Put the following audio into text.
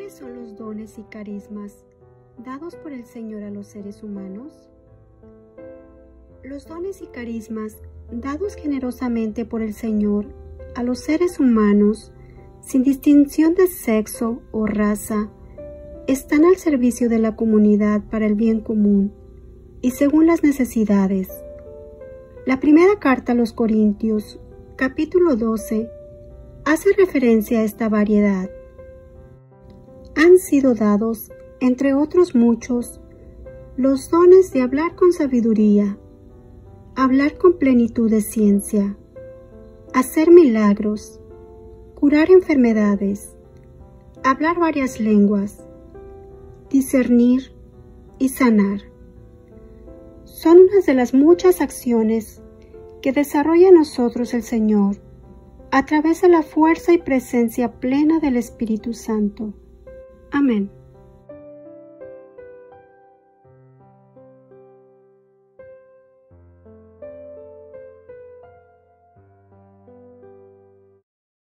¿Cuáles son los dones y carismas dados por el Señor a los seres humanos? Los dones y carismas dados generosamente por el Señor a los seres humanos, sin distinción de sexo o raza, están al servicio de la comunidad para el bien común y según las necesidades. La primera carta a los Corintios, capítulo 12, hace referencia a esta variedad. Han sido dados, entre otros muchos, los dones de hablar con sabiduría, hablar con plenitud de ciencia, hacer milagros, curar enfermedades, hablar varias lenguas, discernir y sanar. Son unas de las muchas acciones que desarrolla en nosotros el Señor a través de la fuerza y presencia plena del Espíritu Santo. Amén.